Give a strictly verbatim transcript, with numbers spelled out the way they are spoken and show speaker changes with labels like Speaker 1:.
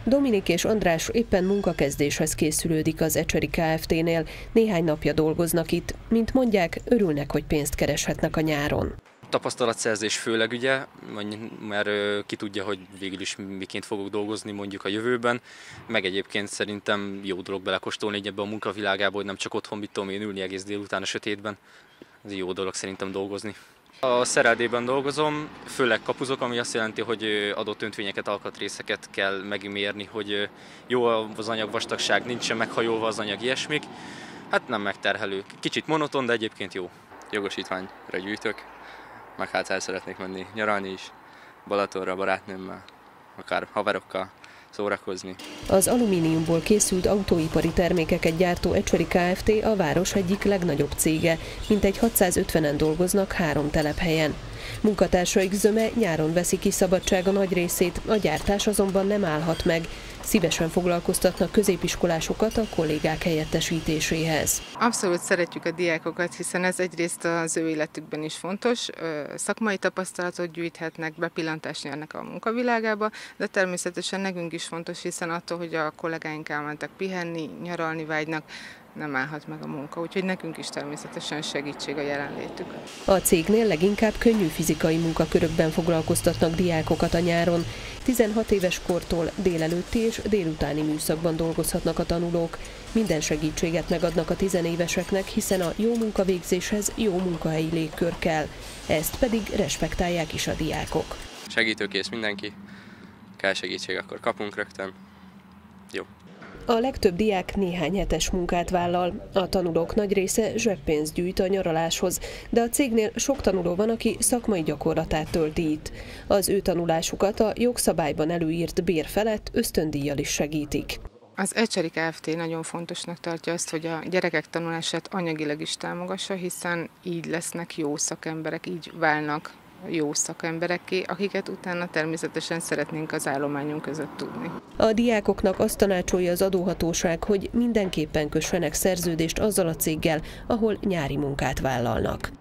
Speaker 1: Dominik és András éppen munkakezdéshez készülődik az Ecseri Kft-nél. Néhány napja dolgoznak itt. Mint mondják, örülnek, hogy pénzt kereshetnek a nyáron.
Speaker 2: Tapasztalatszerzés főleg ugye, mert ki tudja, hogy végül is miként fogok dolgozni mondjuk a jövőben, meg egyébként szerintem jó dolog belekóstolni így ebbe a munkavilágába, hogy nem csak otthon mit tudom én ülni egész délután a sötétben. Ez jó dolog szerintem dolgozni. A szereldében dolgozom, főleg kapuzok, ami azt jelenti, hogy adott öntvényeket, alkatrészeket kell megmérni, hogy jó az anyag vastagság, nincsen meghajolva az anyag, ilyesmik. Hát nem megterhelő. Kicsit monoton, de egyébként jó.
Speaker 3: Jogosítványra gyűjtök, meg hát el szeretnék menni nyaralni is, Balatonra barátnőmmel, akár haverokkal szórakozni.
Speaker 1: Az alumíniumból készült autóipari termékeket gyártó Ecseri Kft. A város egyik legnagyobb cége, mintegy hatszázötvenen dolgoznak három telephelyen. Munkatársaik zöme nyáron veszi ki szabadsága nagy részét, a gyártás azonban nem állhat meg. Szívesen foglalkoztatnak középiskolásokat a kollégák helyettesítéséhez.
Speaker 4: Abszolút szeretjük a diákokat, hiszen ez egyrészt az ő életükben is fontos, szakmai tapasztalatot gyűjthetnek, bepillantást nyernek a munkavilágába, de természetesen nekünk is fontos, hiszen attól, hogy a kollégáink elmentek pihenni, nyaralni vágynak, nem állhat meg a munka, úgyhogy nekünk is természetesen segítség a jelenlétük.
Speaker 1: A cégnél leginkább könnyű fizikai munkakörökben foglalkoztatnak diákokat a nyáron. tizenhat éves kortól délelőtti és délutáni műszakban dolgozhatnak a tanulók. Minden segítséget megadnak a tizenéveseknek, hiszen a jó munkavégzéshez jó munkahelyi légkör kell. Ezt pedig respektálják is a diákok.
Speaker 3: Segítőkész mindenki, kell segítség, akkor kapunk rögtön. Jó.
Speaker 1: A legtöbb diák néhány hetes munkát vállal. A tanulók nagy része zseppénzt gyűjt a nyaraláshoz, de a cégnél sok tanuló van, aki szakmai gyakorlatát tölti itt. Az ő tanulásukat a jogszabályban előírt bér felett ösztöndíjjal is segítik.
Speaker 4: Az Ecseri Kft. Nagyon fontosnak tartja azt, hogy a gyerekek tanulását anyagilag is támogassa, hiszen így lesznek jó szakemberek, így válnak jó szakemberekké, akiket utána természetesen szeretnénk az állományunk között tudni.
Speaker 1: A diákoknak azt tanácsolja az adóhatóság, hogy mindenképpen kössenek szerződést azzal a céggel, ahol nyári munkát vállalnak.